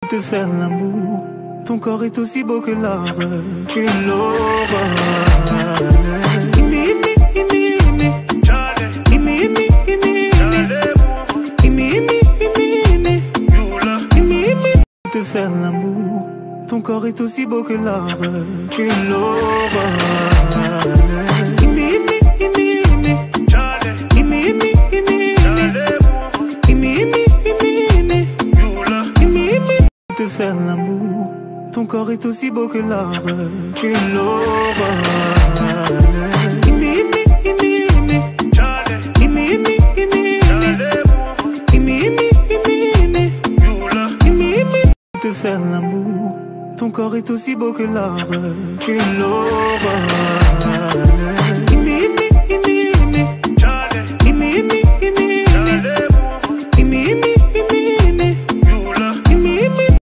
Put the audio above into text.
te faire l'amour. Ton corps est aussi beau que l'arbre, que l'aurore. Te faire l'amour. Ton corps est aussi beau que l'arbre, que l'aurore. Te faire l'amour. Ton corps est aussi beau que l'arbre, que l'aurore. Te faire l'amour. Ton corps est aussi beau que l'arbre, que l'aurore.